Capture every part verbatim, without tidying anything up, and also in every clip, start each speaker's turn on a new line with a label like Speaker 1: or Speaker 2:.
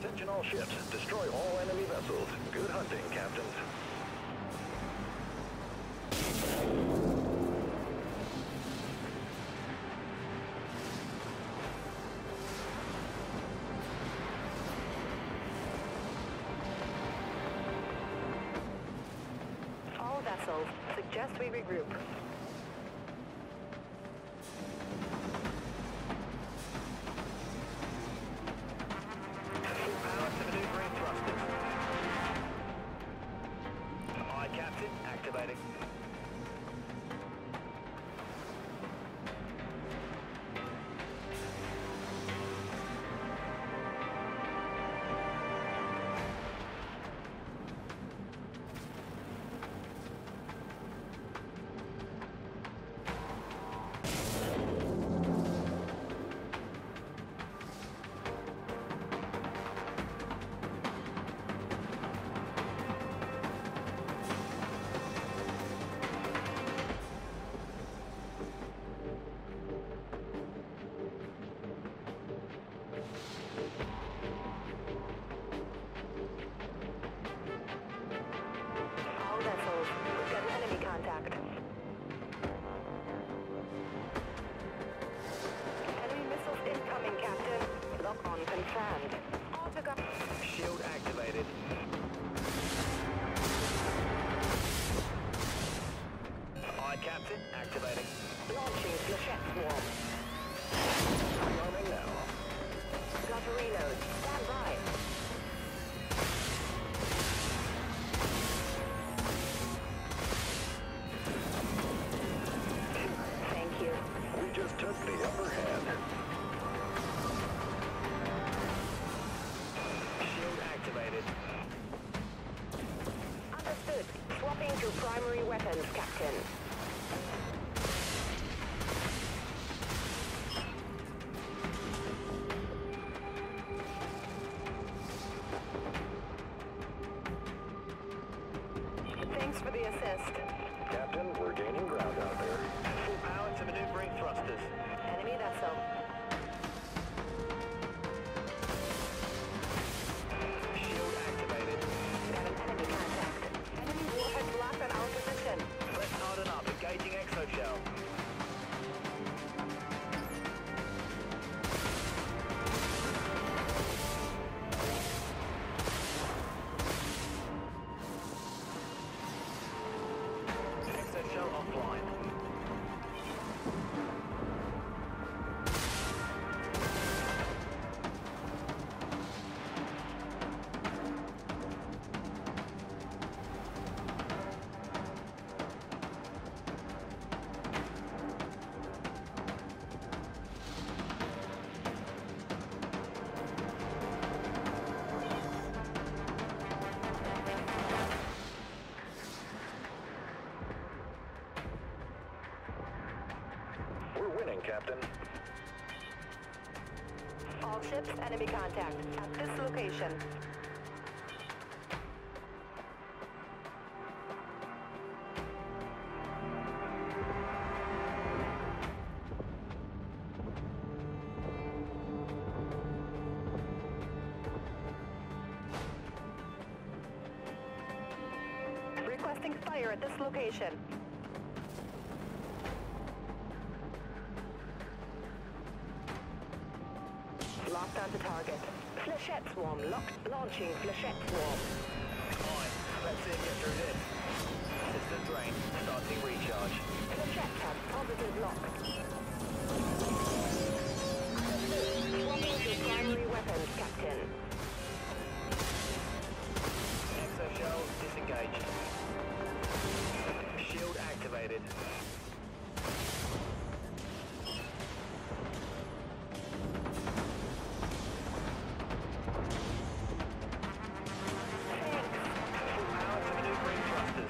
Speaker 1: Attention all ships. Destroy all enemy vessels. Good hunting, captains.
Speaker 2: All vessels, suggest we regroup.
Speaker 1: Full power to maneuvering thrusters. Aye, Captain. Activating.
Speaker 2: All vessels, we've got enemy contact. Enemy missiles incoming, Captain. Lock on confirmed. Autogun.
Speaker 1: Shield activated. Aye, Captain. Activating.
Speaker 2: Launching flechette swarm.
Speaker 1: Arming now.
Speaker 2: Got a reload. Stand by. Thank you.
Speaker 1: We just took the upper hand. Shield activated.
Speaker 2: Understood. Swapping to primary weapons, Captain. Thanks for the assist.
Speaker 1: Captain, we're gaining ground out there. Full power to maneuvering thrusters.
Speaker 2: Enemy vessel.
Speaker 1: Shield activated.
Speaker 2: Got an enemy contact. Enemy warhead locked on our position.
Speaker 1: Let's harden up. Engaging exoshell. Exoshell offline. We're winning, Captain.
Speaker 2: All ships, enemy contact. At this location. Requesting fire at this location. Locked onto target. Flechette swarm locked. Launching flechette swarm.
Speaker 1: Fine. Let's see it get through this. System drain. Starting recharge.
Speaker 2: Flechette has positive lock. Swapping to primary weapons, Captain.
Speaker 1: Exoshell disengaged. Shield activated. Full power to maneuvering thrusters.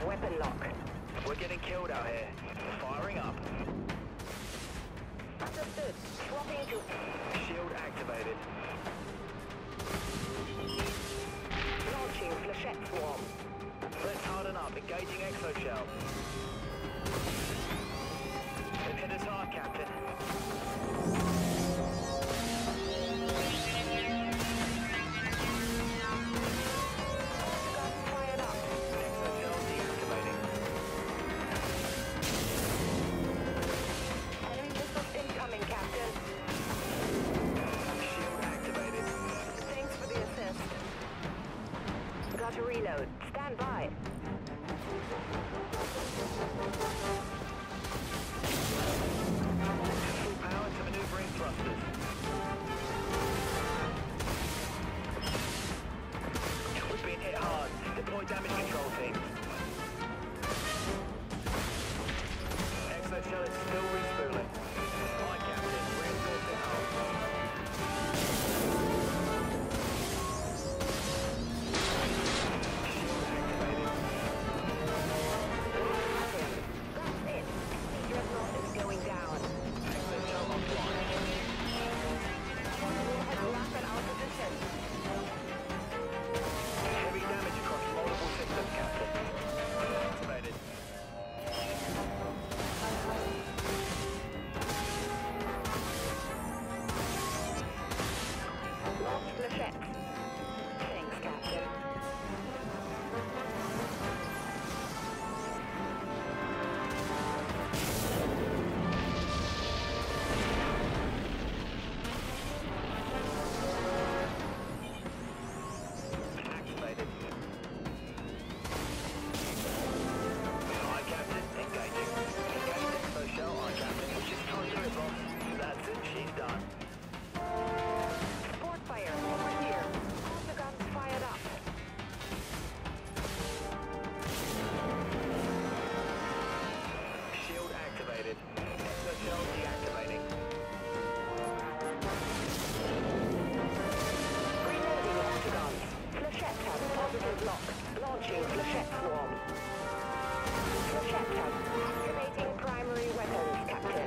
Speaker 2: weapon lock.
Speaker 1: We're getting killed out here. Firing up.
Speaker 2: Understood. Swapping to...
Speaker 1: Shield activated.
Speaker 2: Launching flechette swarm.
Speaker 1: Let's harden up. Engaging exo shell. They've hit us hard, Captain.
Speaker 2: Guns fired up.
Speaker 1: Exo shell deactivating.
Speaker 2: Enemy missiles incoming, Captain.
Speaker 1: Shield activated.
Speaker 2: Thanks for the assist. Got to reload. Stand by.
Speaker 1: Full power to maneuvering thrusters. We've been hit hard. Deploy damage control teams. Exo shell is still respooling. Hi, Captain. Reinforcing hull. Shield activated.
Speaker 2: That's it. Dreadnought is going down.
Speaker 1: Exo shell offline.
Speaker 2: Warhead locked at our position.
Speaker 1: Heavy damage across multiple systems, Captain. Activated.
Speaker 2: Launch flechette. Thanks, Captain.
Speaker 1: Activated. Hi, Captain. Engaging. Engaged exo shell. Hi, Captain. We just can't do it, boss. That's it. She's done.
Speaker 2: Support fire over here. All the guns fired up.
Speaker 1: Shield activated. Exo shell deactivating.
Speaker 2: Reloading octagons. Flechette has positive lock. Launching flechette swarm. Flechette has activating primary weapons, Captain.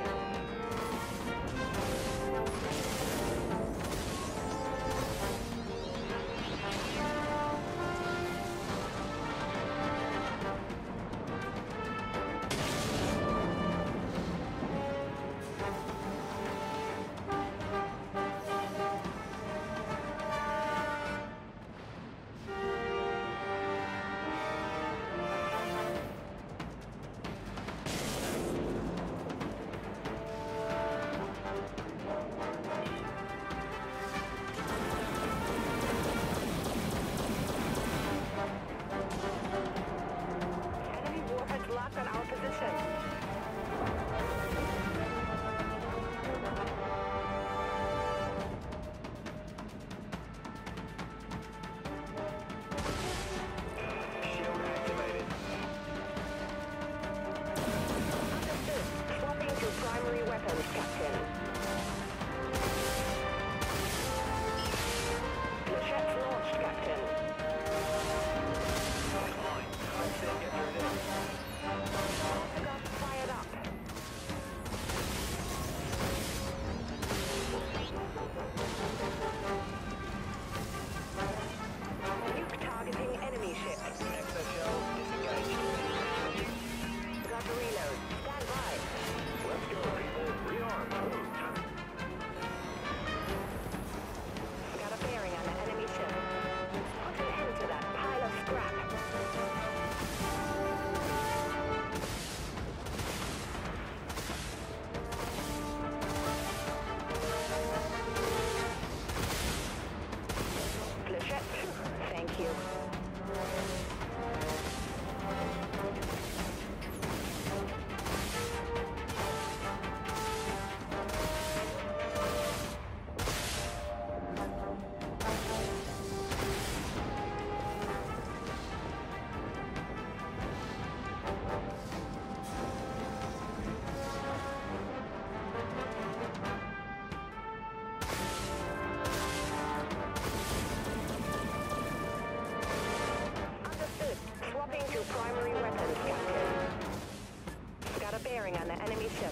Speaker 2: Enemy warheads locked at our position.
Speaker 1: Shield activated.
Speaker 2: Understood. Swapping to primary weapons, Captain. Flechettes launched, Captain.
Speaker 1: Fine. Let's see get through this.
Speaker 2: Guns fired up. Nuke targeting enemy ship.
Speaker 1: Exo shell disengaged.
Speaker 2: Got to reload. Stand by.
Speaker 1: Let's go, people. Rearm.
Speaker 2: Got a bearing on the enemy ship. Put an end to that pile of scrap. Flechette. Thank you. Understood. Swapping to primary weapons. bearing on the enemy ship.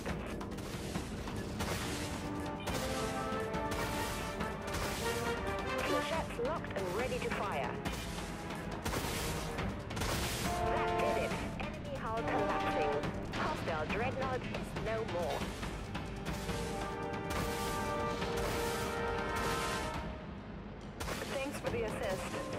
Speaker 2: Flechettes locked and ready to fire. That did it. Enemy hull collapsing. Hostile Dreadnought is no more. Thanks for the assist.